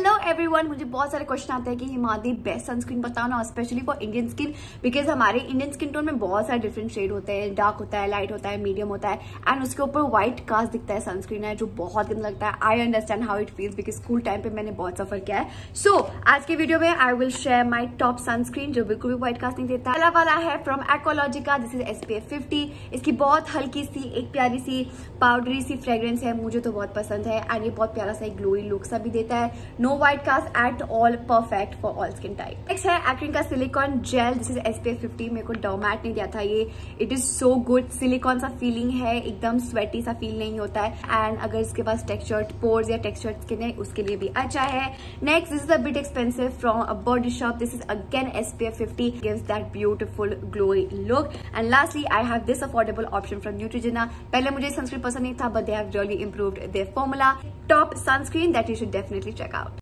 Hello everyone, मुझे बहुत सारे क्वेश्चन आते हैं कि हिमाद्री बेस्ट सनस्क्रीन बताओ ना, specially for Indian skin, because हमारे इंडियन स्किन टोन में बहुत सारे डिफरेंट शेड होते हैं, डार्क होता है, लाइट होता है, मीडियम होता है, एंड उसके ऊपर व्हाइट कास्ट दिखता है सनस्क्रीन है जो बहुत गंदा लगता है। I understand how it feels because school time पे मैंने बहुत सफर किया है। सो आज के वीडियो में I will share my top sunscreen जो बिल्कुल भी व्हाइट कास्ट नहीं देता। पहला वाला है from Aqualogica, this is SPF 50। इसकी बहुत हल्की सी एक प्यारी सी पाउडरी सी फ्रेग्रेंस है, मुझे तो बहुत पसंद है, एंड ये बहुत प्यारा सा एक ग्लोई लुक सा भी देता है। No white cast at all, perfect for all skin type. Next है एक्रिन का silicone gel, this is SPF 50। मेरे को डर्मैट नहीं दिया था ये, it is so good. Silicone सा फीलिंग है, एकदम स्वेटी सा फील नहीं होता है, एंड अगर इसके पास टेक्सचर्ड पोर्स या टेक्सचर्ड स्किन है उसके लिए भी अच्छा है। Next this is a bit expensive from a Body Shop, this is again SPF 50, gives that beautiful glowy look. And lastly I have this affordable option from Neutrogena. पहले मुझे sunscreen पसंद नहीं था, but they have really improved their formula. Top sunscreen that you should definitely check out.